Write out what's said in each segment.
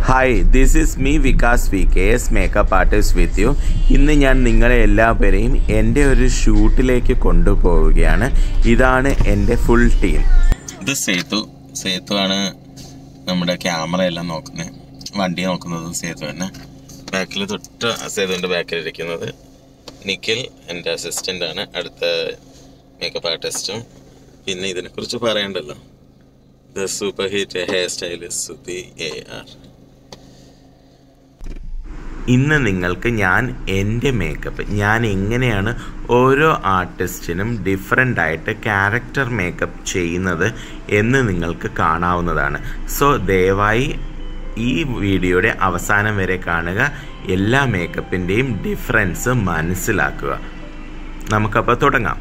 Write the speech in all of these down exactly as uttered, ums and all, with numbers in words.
Hi, this is me Vikas V K S makeup artist with you. ഇന്ന് ഞാൻ നിങ്ങളെ എല്ലാവരെയും എൻ്റെ ഒരു ഷൂട്ടിലേക്ക് കൊണ്ടുപോവുകയാണ്. ഇതാണ് എൻ്റെ ഫുൾ ടീം. ഇത് സേതു സേതു ആണ് നമ്മുടെ ക്യാമറ എല്ലാം നോക്കുന്നത്, വണ്ടി നോക്കുന്നത് സേതു തന്നെ. ബാക്കിൽ തൊട്ട് സേതുവിൻ്റെ ബാക്കിൽ ഇരിക്കുന്നത് നിഖിൽ എൻ്റെ അസിസ്റ്റൻ്റ് ആണ്, അടുത്ത മേക്കപ്പ് ആർട്ടിസ്റ്റും. പിന്നെ ഇതിനെക്കുറിച്ച് പറയണ്ടല്ലോ, the super hit hair stylist Sudhi A R. ഇന്ന് നിങ്ങൾക്ക് ഞാൻ എൻ്റെ മേക്കപ്പ്, ഞാൻ എങ്ങനെയാണ് ഓരോ ആർട്ടിസ്റ്റിനും ഡിഫറെൻ്റ് ആയിട്ട് ക്യാരക്ടർ മേക്കപ്പ് ചെയ്യുന്നത് എന്ന് നിങ്ങൾക്ക് കാണാവുന്നതാണ്. സോ ദയവായി ഈ വീഡിയോയുടെ അവസാനം വരെ കാണുക, എല്ലാ മേക്കപ്പിൻ്റെയും ഡിഫറൻസ് മനസ്സിലാക്കുക. നമുക്കപ്പോൾ തുടങ്ങാം.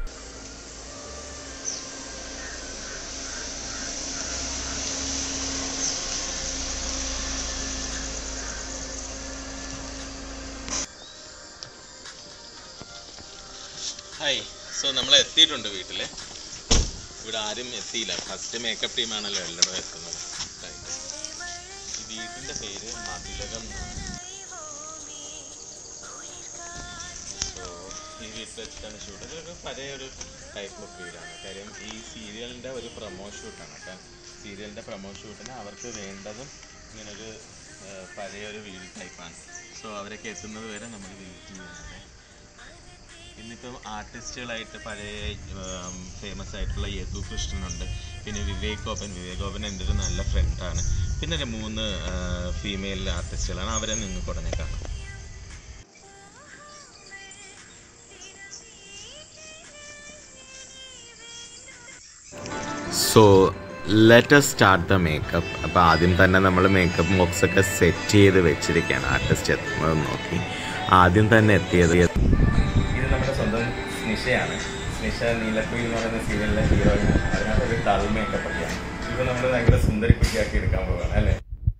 ഹായ്, സോ നമ്മൾ എത്തിയിട്ടുണ്ട് വീട്ടിൽ. ഇവിടെ ആരും എത്തിയില്ല, ഫസ്റ്റ് മേക്കപ്പ് ടീമാണല്ലോ എല്ലാവരും എത്തുന്നത്. ഈ വീട്ടിൻ്റെ പേര് മതിലകം. സോ ഈ വീട്ടിൽ വെച്ചിട്ടാണ് ഷൂട്ട്. ഇതൊരു പഴയ ഒരു ടൈപ്പ് ഓഫ് വീടാണ്. കാര്യം ഈ സീരിയലിൻ്റെ ഒരു പ്രൊമോ ഷൂട്ടാണ്. അപ്പം സീരിയലിൻ്റെ പ്രൊമോ ഷൂട്ടിന് അവർക്ക് വേണ്ടതും ഇങ്ങനൊരു പഴയൊരു വീട് ടൈപ്പാണ്. സോ അവരൊക്കെ എത്തുന്നത് വരെ നമ്മൾ വെയിറ്റ് ചെയ്യുന്നുണ്ട്. ഇന്നിപ്പം ആർട്ടിസ്റ്റുകളായിട്ട് പഴയ ഫേമസ് ആയിട്ടുള്ള യദു കൃഷ്ണനുണ്ട്, പിന്നെ വിവേക് ഗോപൻ. വിവേക് ഗോപൻ എൻ്റെ ഒരു നല്ല ഫ്രണ്ടാണ്. പിന്നെ ഒരു മൂന്ന് ഫീമെയിൽ ആർട്ടിസ്റ്റുകളാണ്, അവരെ നിങ്ങൾക്ക് ഉടനെ കാണാം. So let us start the makeup. അപ്പോൾ ആദ്യം തന്നെ നമ്മൾ മേക്കപ്പ് ബോക്സൊക്കെ സെറ്റ് ചെയ്ത് വെച്ചിരിക്കുകയാണ്, ആർട്ടിസ്റ്റ് എത്തുന്നത് നോക്കി. ആദ്യം തന്നെ എത്തിയത് ഇത് നമ്മുടെ സ്വന്തം സ്നിഷയാണ്. സ്നിഷ നീലക്കുയിൽ എന്ന് പറയുന്ന സീരിയലിലെ ഹീറോയിൻ. അതിനകത്തൊരു ഡൾ മേക്കപ്പ് ഒക്കെയാണ്. ഇപ്പോൾ നമ്മൾ ഭയങ്കര സുന്ദരി കുട്ടിയാക്കി എടുക്കാൻ പോവുകയാണ് അല്ലേ.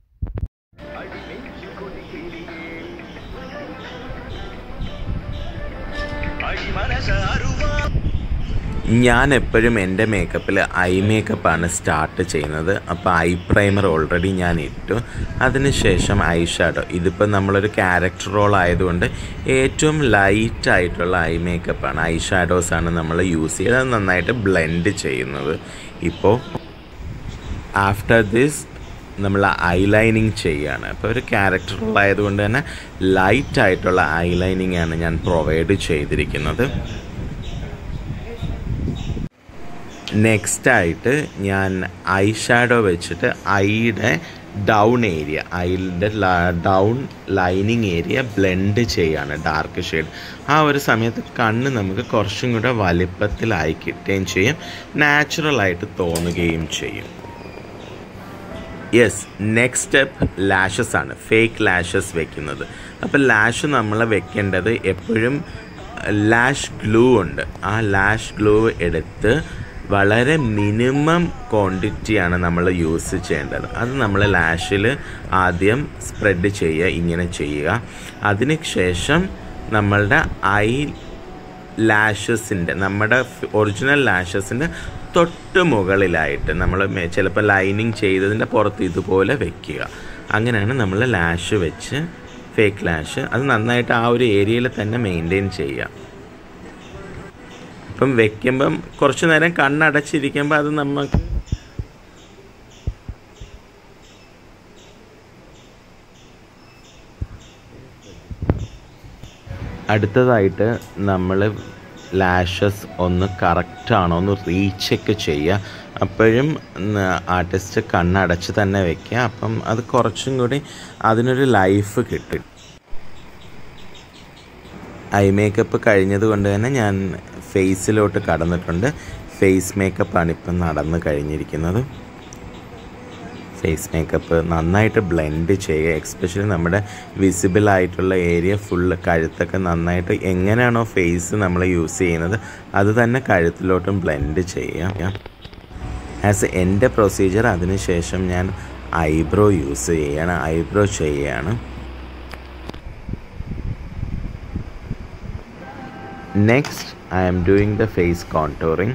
ഞാൻ എപ്പോഴും എൻ്റെ മേക്കപ്പിൽ ഐ മേക്കപ്പാണ് സ്റ്റാർട്ട് ചെയ്യുന്നത്. അപ്പോൾ ഐ പ്രൈമർ ഓൾറെഡി ഞാൻ ഇട്ടു. അതിനുശേഷം ഐ ഷാഡോ. ഇതിപ്പോൾ നമ്മളൊരു ക്യാരക്ടർ റോൾ ആയതുകൊണ്ട് ഏറ്റവും ലൈറ്റായിട്ടുള്ള ഐ മേക്കപ്പാണ്, ഐ ഷാഡോസാണ് നമ്മൾ യൂസ് ചെയ്ത് അത് നന്നായിട്ട് ബ്ലെൻഡ് ചെയ്യുന്നത്. ഇപ്പോൾ ആഫ്റ്റർ ദിസ് നമ്മൾ ഐ ലൈനിങ് ചെയ്യുകയാണ്. അപ്പോൾ ഒരു ക്യാരക്ടർ റോൾ ആയതുകൊണ്ട് തന്നെ ലൈറ്റായിട്ടുള്ള ഐ ലൈനിങ് ആണ് ഞാൻ പ്രൊവൈഡ് ചെയ്തിരിക്കുന്നത്. നെക്സ്റ്റായിട്ട് ഞാൻ ഐ ഷാഡോ വെച്ചിട്ട് ഐയുടെ ഡൗൺ ഏരിയ, ഐയുടെ ഡൗൺ ലൈനിങ് ഏരിയ ബ്ലെൻഡ് ചെയ്യാണ്, ഡാർക്ക് ഷെയ്ഡ്. ആ ഒരു സമയത്ത് കണ്ണ് നമുക്ക് കുറച്ചും കൂടെ വലിപ്പത്തിലായി കിട്ടുകയും ചെയ്യും, നാച്ചുറലായിട്ട് തോന്നുകയും ചെയ്യും. യെസ്, നെക്സ്റ്റ് സ്റ്റെപ്പ് ലാഷസ് ആണ്, ഫേക്ക് ലാഷസ് വെക്കുന്നത്. അപ്പോൾ ലാഷ് നമ്മൾ വെക്കേണ്ടത് എപ്പോഴും ലാഷ് ഗ്ലൂ ഉണ്ട്. ആ ലാഷ് ഗ്ലൂ എടുത്ത് വളരെ മിനിമം ക്വാണ്ടിറ്റിയാണ് നമ്മൾ യൂസ് ചെയ്യേണ്ടത്. അത് നമ്മൾ ലാഷിൽ ആദ്യം സ്പ്രെഡ് ചെയ്യുക, ഇങ്ങനെ ചെയ്യുക. അതിന് ശേഷം നമ്മളുടെ ഐ ലാഷസിൻ്റെ, നമ്മുടെ ഒറിജിനൽ ലാഷസിൻ്റെ തൊട്ട് മുകളിലായിട്ട് നമ്മൾ ചിലപ്പോൾ ലൈനിങ് ചെയ്തതിൻ്റെ പുറത്ത് ഇതുപോലെ വെക്കുക. അങ്ങനെയാണ് നമ്മൾ ലാഷ് വെച്ച്, ഫേക്ക് ലാഷ്. അത് നന്നായിട്ട് ആ ഒരു ഏരിയയിൽ തന്നെ മെയിൻറ്റെയിൻ ചെയ്യുക. ഇപ്പം വെക്കുമ്പം കുറച്ച് നേരം കണ്ണടച്ചിരിക്കുമ്പോൾ അത് നമുക്ക് അടുത്തതായിട്ട് നമ്മൾ ലാഷസ് ഒന്ന് കറക്റ്റാണോ എന്ന് റീചെക്ക് ചെയ്യുക. അപ്പോഴും ആർട്ടിസ്റ്റ് കണ്ണടച്ച് തന്നെ വെക്കുക. അപ്പം അത് കുറച്ചും കൂടി അതിനൊരു ലൈഫ് കിട്ടും. ഐ മേക്കപ്പ് കഴിഞ്ഞത് കൊണ്ട് തന്നെ ഞാൻ ഫേസിലോട്ട് കടന്നിട്ടുണ്ട്. ഫേസ് മേക്കപ്പാണ് ഇപ്പം നടന്ന് കഴിഞ്ഞിരിക്കുന്നത്. ഫേസ് മേക്കപ്പ് നന്നായിട്ട് ബ്ലെൻഡ് ചെയ്യുക, എക്സ്പെഷ്യലി നമ്മുടെ വിസിബിൾ ആയിട്ടുള്ള ഏരിയ ഫുള്ള്, കഴുത്തൊക്കെ നന്നായിട്ട് എങ്ങനെയാണോ ഫേസ് നമ്മൾ യൂസ് ചെയ്യുന്നത് അത് തന്നെ കഴുത്തിലോട്ടും ബ്ലെൻഡ് ചെയ്യുക. ആസ് എൻ്റെ പ്രൊസീജിയർ. അതിനുശേഷം ഞാൻ ഐബ്രോ യൂസ് ചെയ്യുകയാണ്, ഐബ്രോ ചെയ്യുകയാണ്. Next, I am doing the face contouring.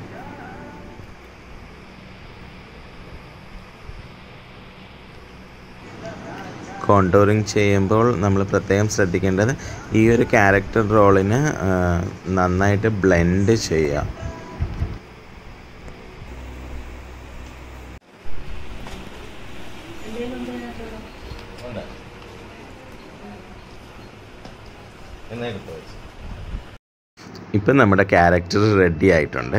Contouring ചെയ്യുമ്പോൾ നമ്മൾ പ്രത്യേകം ശ്രദ്ധിക്കേണ്ടത് ഈ ഒരു ക്യാരക്ടർ റോളിന് നന്നായിട്ട് ബ്ലെൻഡ് ചെയ്യുക. ഇപ്പം നമ്മുടെ ക്യാരക്ടർ റെഡി ആയിട്ടുണ്ട്.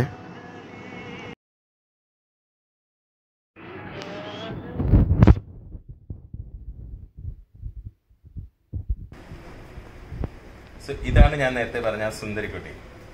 ഇതാണ് ഞാൻ നേരത്തെ പറഞ്ഞ സുന്ദരിക്കുട്ടി.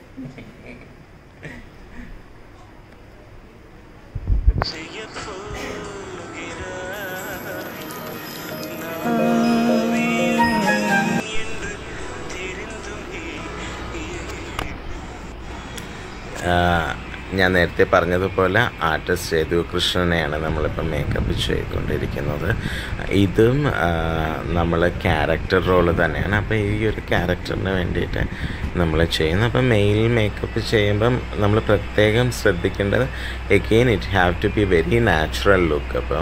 ഞാൻ നേരത്തെ പറഞ്ഞതുപോലെ ആർട്ടിസ്റ്റ് യദു കൃഷ്ണനെയാണ് നമ്മളിപ്പം മേക്കപ്പ് ചെയ്തുകൊണ്ടിരിക്കുന്നത്. ഇതും നമ്മൾ ക്യാരക്ടർ റോള് തന്നെയാണ്. അപ്പോൾ ഈ ഒരു ക്യാരക്ടറിന് വേണ്ടിയിട്ട് നമ്മൾ ചെയ്യുന്നത്. അപ്പം മെയിൽ മേക്കപ്പ് ചെയ്യുമ്പം നമ്മൾ പ്രത്യേകം ശ്രദ്ധിക്കേണ്ടത് again it have to be very natural look. അപ്പം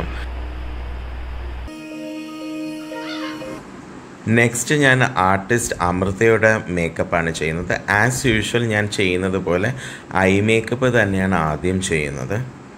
നെക്സ്റ്റ് ഞാൻ ആർട്ടിസ്റ്റ് അമൃതയുടെ മേക്കപ്പാണ് ചെയ്യുന്നത്. ആസ് യൂഷ്വൽ ഞാൻ ചെയ്യുന്നത് പോലെ ഐ മേക്കപ്പ് തന്നെയാണ് ആദ്യം ചെയ്യുന്നത്.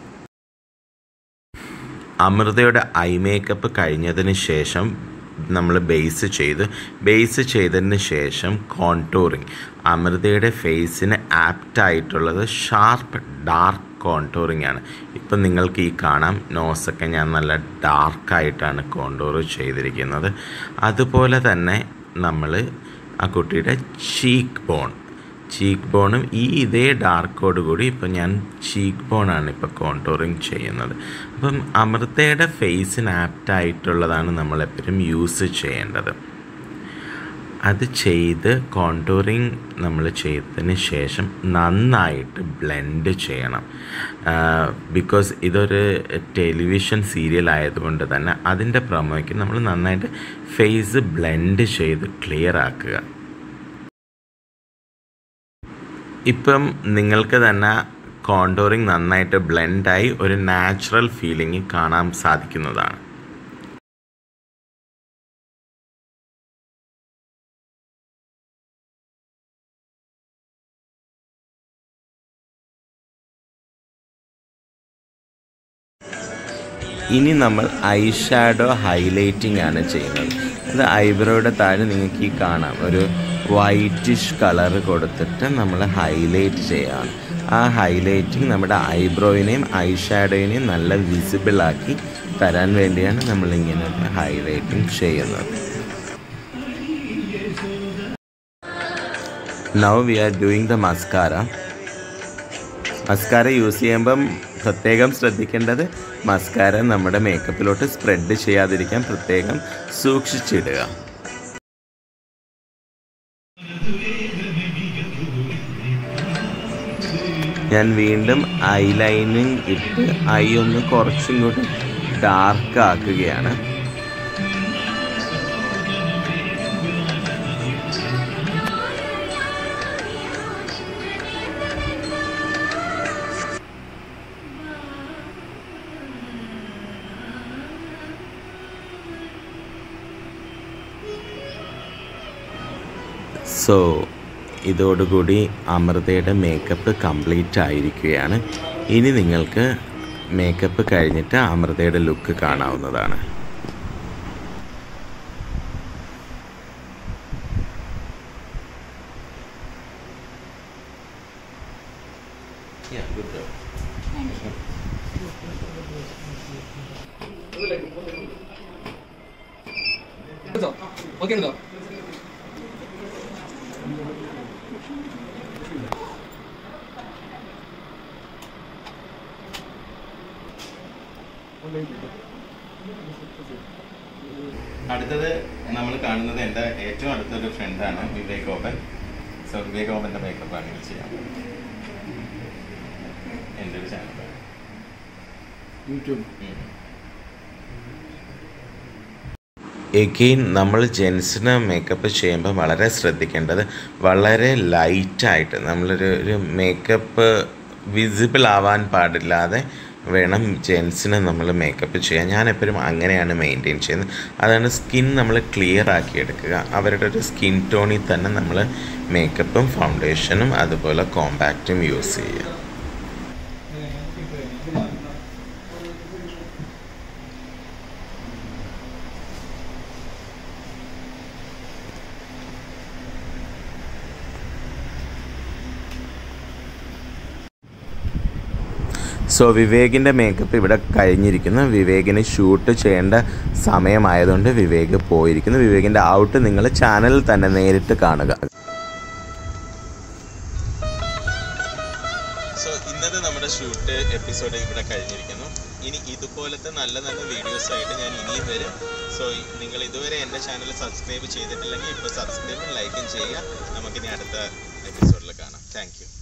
അമൃതയുടെ ഐ മേക്കപ്പ് കഴിഞ്ഞതിന് ശേഷം നമ്മൾ ബേസ് ചെയ്ത് ബേസ് ചെയ്തതിന് ശേഷം കോൺടൂറിങ്. അമൃതയുടെ ഫേസിന് ആപ്റ്റായിട്ടുള്ളത് ഷാർപ്പ് ഡാർക്ക് കോൺടൂറിങ് ആണ്. ഇപ്പം നിങ്ങൾക്ക് ഈ കാണാം, നോസൊക്കെ ഞാൻ നല്ല ഡാർക്കായിട്ടാണ് കോൺടൂർ ചെയ്തിരിക്കുന്നത്. അതുപോലെ തന്നെ നമ്മൾ ആ കുട്ടിയുടെ ചീക്ക് ബോൺ ചീക്ക് ബോണും ഈ ഇതേ ഡാർക്കോട് കൂടി ഇപ്പം ഞാൻ ചീക്ക് ബോണാണ് ഇപ്പോൾ കോൺടൂറിങ് ചെയ്യുന്നത്. അപ്പം അമൃതയുടെ ഫേസിന് ആപ്റ്റായിട്ടുള്ളതാണ് നമ്മളെപ്പോഴും യൂസ് ചെയ്യേണ്ടത്. അത് ചെയ്ത് കോൺടൂറിങ് നമ്മൾ ചെയ്തതിന് ശേഷം നന്നായിട്ട് ബ്ലെൻഡ് ചെയ്യണം. ബിക്കോസ് ഇതൊരു ടെലിവിഷൻ സീരിയൽ ആയതുകൊണ്ട് തന്നെ അതിൻ്റെ പ്രൊമോയ്ക്ക് നമ്മൾ നന്നായിട്ട് ഫേസ് ബ്ലെൻഡ് ചെയ്ത് ക്ലിയർ ആക്കുക. ഇപ്പം നിങ്ങൾക്ക് തന്നെ കോൺടൂറിങ് നന്നായിട്ട് ബ്ലെൻഡായി ഒരു നാച്ചുറൽ ഫീലിംഗ് കാണാൻ സാധിക്കുന്നതാണ്. ഇനി നമ്മൾ ഐ ഷാഡോ ഹൈലൈറ്റിംഗ് ആണ് ചെയ്യുന്നത്. അത് ഐബ്രോയുടെ താഴെ നിങ്ങൾക്ക് ഈ കാണാം, ഒരു വൈറ്റിഷ് കളർ കൊടുത്തിട്ട് നമ്മൾ ഹൈലൈറ്റ് ചെയ്യുകയാണ്. ആ ഹൈലൈറ്റിങ് നമ്മുടെ ഐബ്രോയിനെയും ഐ ഷാഡോയിനെയും നല്ല വിസിബിളാക്കി തരാൻ വേണ്ടിയാണ് നമ്മളിങ്ങനെ ഹൈലൈറ്റിംഗ് ചെയ്യുന്നത്. Now we are doing the mascara. Mascara use ചെയ്യുമ്പം പ്രത്യേകം ശ്രദ്ധിക്കേണ്ടത് മസ്കാര നമ്മുടെ മേക്കപ്പിലോട്ട് സ്പ്രെഡ് ചെയ്യാതിരിക്കാൻ പ്രത്യേകം സൂക്ഷിച്ചിടുക. ഞാൻ വീണ്ടും ഐ ലൈനിങ് ഇട്ട് ഐ ഒന്ന് കുറച്ചും കൂടി ഡാർക്ക് ആക്കുകയാണ്. സോ ഇതോടുകൂടി അമൃതയുടെ മേക്കപ്പ് കംപ്ലീറ്റ് ആയിരിക്കുകയാണ്. ഇനി നിങ്ങൾക്ക് മേക്കപ്പ് കഴിഞ്ഞിട്ട് അമൃതയുടെ ലുക്ക് കാണാവുന്നതാണ്. അടുത്തത് നമ്മൾ കാണുന്നത് എൻ്റെ ഏറ്റവും അടുത്തൊരു ഫ്രണ്ടാണ് വിവേക് ഓപ്പൻ. സോ വിവേക് ഓപ്പൻ്റെ മേക്കപ്പാണ് ഇത് ചെയ്യാൻ എൻ്റെ ഒരു ചാനലാണ് യൂട്യൂബ്. എഗെയിൻ നമ്മൾ ജെൻസിന് മേക്കപ്പ് ചെയ്യുമ്പോൾ വളരെ ശ്രദ്ധിക്കേണ്ടത് വളരെ ലൈറ്റായിട്ട് നമ്മളൊരു ഒരു മേക്കപ്പ് വിസിബിൾ ആവാൻ പാടില്ലാതെ വേണം ജെൻസിന് നമ്മൾ മേക്കപ്പ് ചെയ്യാൻ. ഞാൻ എപ്പോഴും അങ്ങനെയാണ് മെയിൻറ്റെയിൻ ചെയ്യുന്നത്. അതാണ് സ്കിൻ നമ്മൾ ക്ലിയർ ആക്കി എടുക്കുക. അവരുടെ ഒരു സ്കിൻ ടോണിൽ തന്നെ നമ്മൾ മേക്കപ്പും ഫൗണ്ടേഷനും അതുപോലെ കോമ്പാക്റ്റും യൂസ് ചെയ്യുക. സോ വിവേകിൻ്റെ മേക്കപ്പ് ഇവിടെ കഴിഞ്ഞിരിക്കുന്നു. വിവേകിന് ഷൂട്ട് ചെയ്യേണ്ട സമയമായതുകൊണ്ട് വിവേക് പോയിരിക്കുന്നു. വിവേകിൻ്റെ ഔട്ട് നിങ്ങൾ ചാനലിൽ തന്നെ നേരിട്ട് കാണുക. സോ ഇന്നത്തെ നമ്മുടെ ഷൂട്ട് എപ്പിസോഡ് ഇവിടെ കഴിഞ്ഞിരിക്കുന്നു. ഇനി ഇതുപോലത്തെ നല്ല നല്ല വീഡിയോസായിട്ട് ഞാൻ ഇനിയും വരും. സോ നിങ്ങൾ ഇതുവരെ എൻ്റെ ചാനൽ സബ്സ്ക്രൈബ് ചെയ്തിട്ടില്ലെങ്കിൽ ഇപ്പോൾ സബ്സ്ക്രൈബും ലൈക്കും ചെയ്യുക. നമുക്കിനി അടുത്ത എപ്പിസോഡിൽ കാണാം. Thank U.